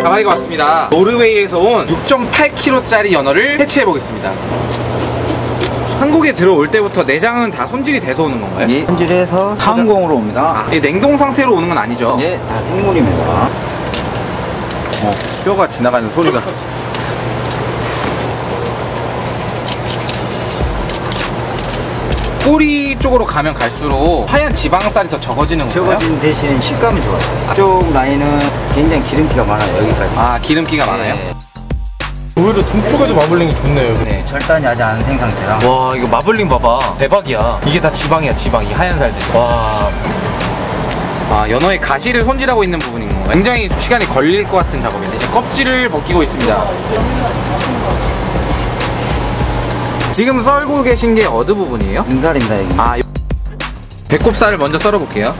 가마리가 왔습니다. 노르웨이에서 온 6.8kg짜리 연어를 해체해 보겠습니다. 한국에 들어올 때부터 내장은 다 손질이 돼서 오는 건가요? 예, 손질해서 항공으로 옵니다. 아, 냉동 상태로 오는 건 아니죠? 예, 다 생물입니다. 뼈가 지나가는 소리가. 꼬리 쪽으로 가면 갈수록 하얀 지방살이 더 적어지는 건가요? 적어진 대신 식감이 좋아요. 앞쪽 라인은 굉장히 기름기가 많아요. 여기까지. 아, 기름기가 많아요? 네. 오히려 등 쪽에도 마블링이 좋네요. 네, 절단이 아직 안 생 상태라. 와, 이거 마블링 봐봐. 대박이야. 이게 다 지방이야, 지방. 이 하얀 살들. 와. 아, 연어의 가시를 손질하고 있는 부분인 건가요? 굉장히 시간이 걸릴 것 같은 작업인데 이제 껍질을 벗기고 있습니다. 지금 썰고 계신 게 어느 부분이에요? 등살입니다, 여기. 아, 배꼽살을 먼저 썰어 볼게요.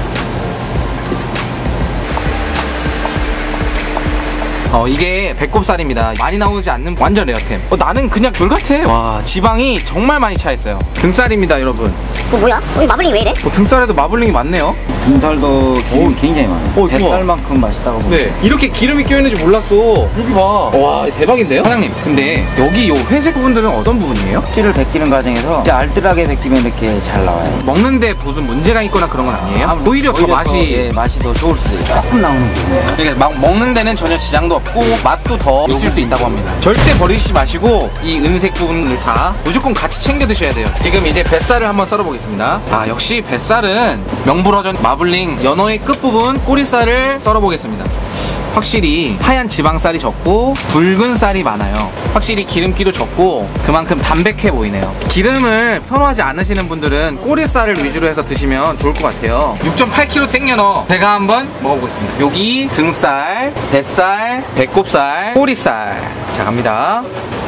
이게 배꼽살입니다. 많이 나오지 않는 완전 레어템. 나는 그냥 굴 같아. 와, 지방이 정말 많이 차 있어요. 등살입니다, 여러분. 뭐야? 우리 마블링 왜 이래? 등살에도 마블링이 많네요. 등살도 기름이 굉장히 많아요. 뱃살만큼 맛있다고 보면. 네, 이렇게 기름이 껴있는지 몰랐어. 여기 봐. 와, 대박인데요? 사장님, 근데 여기 요 회색 부분들은 어떤 부분이에요? 껍질을 벗기는 과정에서 이제 알뜰하게 벗기면 이렇게 잘 나와요. 먹는데 무슨 문제가 있거나 그런 건 아니에요? 오히려 더 맛이 예, 맛이 더 좋을 수도 있어요. 조금 나오는 부분이에요. 그러니까 먹는 데는 전혀 지장도 없고 맛도 더 있을 수 있다고 합니다. 절대 버리지 마시고 이 은색 부분을 다 무조건 같이 챙겨 드셔야 돼요. 지금 이제 뱃살을 한번 썰어 보겠습니다. 아, 역시 뱃살은 명불허전 마블링 연어의 끝부분 꼬리살을 썰어 보겠습니다. 확실히 하얀 지방살이 적고 붉은 살이 많아요. 확실히 기름기도 적고 그만큼 담백해 보이네요. 기름을 선호하지 않으시는 분들은 꼬리살을 위주로 해서 드시면 좋을 것 같아요. 6.8kg 생연어 제가 한번 먹어보겠습니다. 여기 등살, 뱃살, 배꼽살, 꼬리살. 자, 갑니다.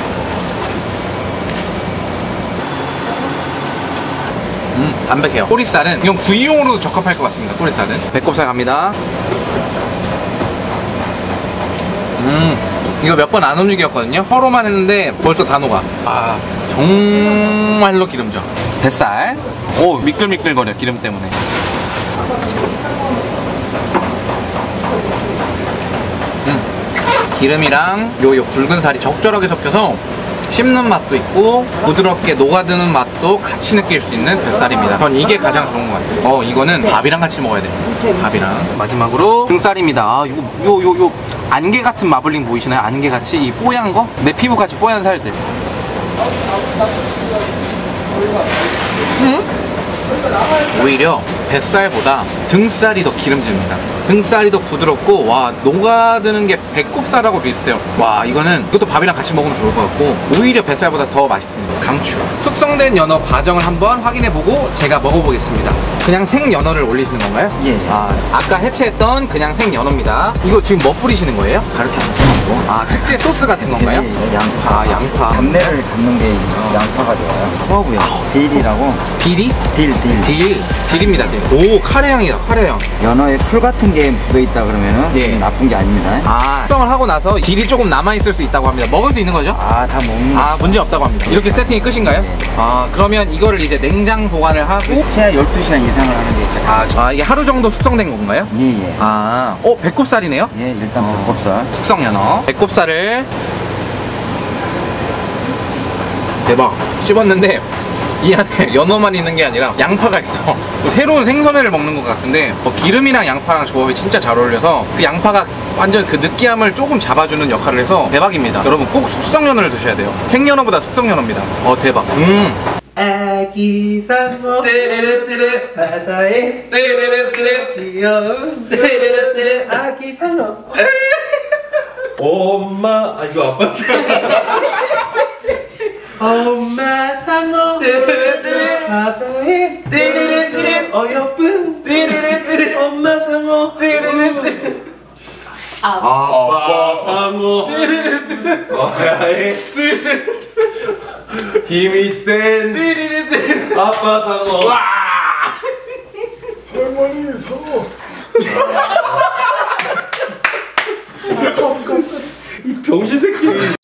담백해요. 꼬리살은 이건 구이용으로도 적합할 것 같습니다. 꼬리살은. 배꼽살 갑니다. 이거 몇 번 안 움직였거든요. 서로만 했는데 벌써 다 녹아. 아, 정말로 기름져. 뱃살. 오, 미끌미끌거려, 기름 때문에. 기름이랑 요 붉은 살이 적절하게 섞여서 씹는 맛도 있고 부드럽게 녹아드는 맛도 같이 느낄 수 있는 뱃살입니다. 전 이게 가장 좋은 것 같아요. 이거는 밥이랑 같이 먹어야 돼요. 밥이랑. 마지막으로 등살입니다. 아, 요 안개 같은 마블링 보이시나요? 안개 같이 이 뽀얀 거? 내 피부 같이 뽀얀 살들. 오히려 뱃살보다 등살이 더 기름집니다. 등살이 더 부드럽고, 와, 녹아드는 게 배꼽살하고 비슷해요. 와, 이것도 밥이랑 같이 먹으면 좋을 것 같고 오히려 뱃살보다 더 맛있습니다. 강추. 숙성된 연어 과정을 한번 확인해보고 제가 먹어보겠습니다. 그냥 생 연어를 올리시는 건가요? 예. 아까 해체했던 그냥 생 연어입니다. 이거 지금 뭐 뿌리시는 거예요? 가르쳐 놓고. 아, 특제 소스 같은 건가요? 예, 양파. 아, 양파. 잡내를 잡는 게 양파가 좋아요. 허브요. 딜이라고. 비리? 딜. 딜입니다, 딜. 오, 카레향이다, 카레향. 연어에 풀 같은 게 묻어있다 그러면은 예. 나쁜 게 아닙니다. 아, 숙성을 하고 나서 딜이 조금 남아있을 수 있다고 합니다. 먹을 수 있는 거죠? 다 먹는 아, 문제 없다고 합니다. 이렇게 세팅이 끝인가요? 네. 아, 그러면 이거를 이제 냉장 보관을 하고 최하 12시간 이상을 하는 게 가장 이게 하루 정도 숙성된 건가요? 예. 배꼽살이네요? 예, 일단 배꼽살. 숙성 연어. 배꼽살을 대박. 씹었는데 이 안에 연어만 있는 게 아니라 양파가 있어. 새로운 생선회를 먹는 것 같은데 기름이랑 양파랑 조합이 진짜 잘 어울려서 그 양파가 완전 그 느끼함을 조금 잡아주는 역할을 해서 대박입니다. 여러분 꼭 숙성연어를 드셔야 돼요. 생연어보다 숙성연어입니다. 대박. 아기 상어 떼르르떼르 바다에 떼르르떼르 귀여운 떼르르떼르 아기 상어. 엄마, 이거 아빠. 엄마 상어 떼르르떼르 바다에 떼르르떼르 어여쁜 떼르르떼르 엄마 상어 떼르르떼르 아빠 상어 바다에 힘이 센 아빠 상어. 와! 할머니 상어. 이 병신 새끼.